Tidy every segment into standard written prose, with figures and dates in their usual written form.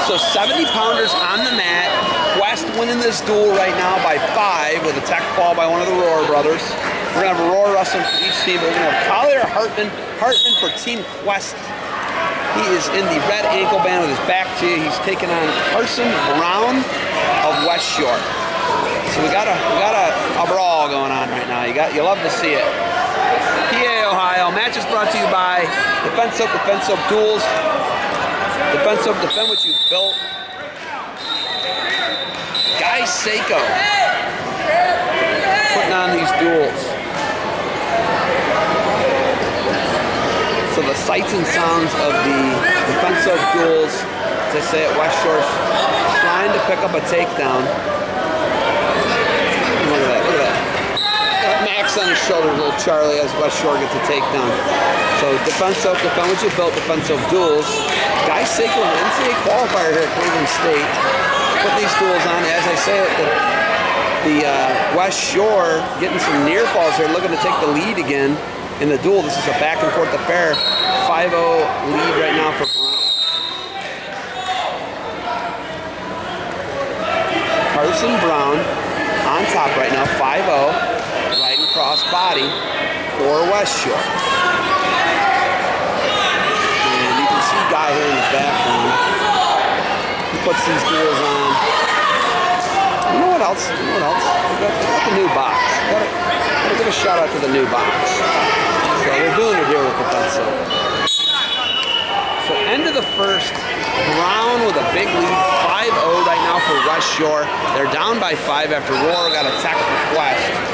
So 70 pounders on the mat. Quest winning this duel right now by 5 with a tech fall by one of the Roar brothers. We're going to have a Roar wrestling for each team. We're going to have Collier, Hartman for Team Quest. He is in the red ankle band with his back to you. He's taking on Karson Brown of Westshore. So we got a brawl going on right now. You love to see it. PA Ohio. Match is brought to you by Defense Soap Duels. Defense Soap, defend what you've built. Guy Seiko putting on these duels. So the sights and sounds of the Defense Soap Duels, as I say at Westshore, trying to pick up a takedown. Look at that, look at that. Max on his shoulder, little Charlie, as Westshore gets a takedown. So Defense Soap, defend what you built, Defense Soap Duels. Guy Seiko, an NCAA qualifier here at Cleveland State. Put these duels on, as I say it, the Westshore getting some near falls here, looking to take the lead again in the duel. This is a back and forth affair. 5-0 lead right now for Brown. Karson Brown on top right now, 5-0, right and cross body for Westshore. And you can see Guy here in the background. He puts these duels on. You know what else? You know what else? We got the new box. Gotta give a shout out to the new box. So they're doing it here with Defense Soap. So end of the first, Brown with a big lead, 5-0 right now for Westshore. They're down by 5 after Roar got a tech for Quest.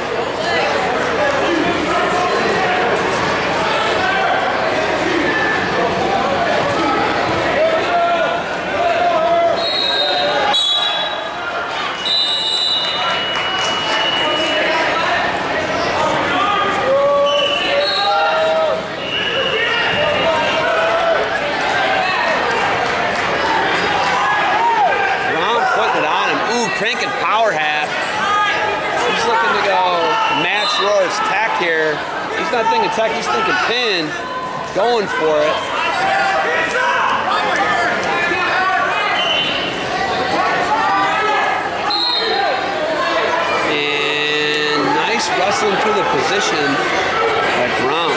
Cranking power half. He's looking to go match Roar's tech here. He's not thinking tech, he's thinking pin. Going for it. And nice wrestling through the position by Brown.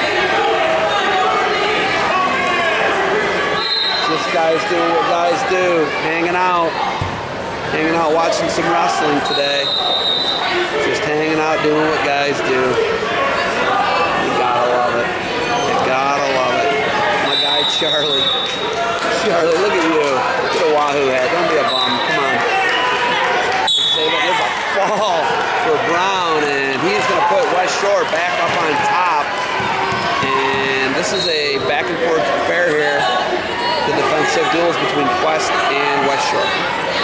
This guy's doing what guys do, hanging out, watching some wrestling today. Just hanging out, doing what guys do. You gotta love it. You gotta love it. My guy Charlie. Charlie, look at you. Look at the Wahoo head. Don't be a bum. Come on. There's a fall for Brown, and he's gonna put Westshore back up on top. And this is a back and forth affair here. The Defense Soap Duels between Quest and Westshore.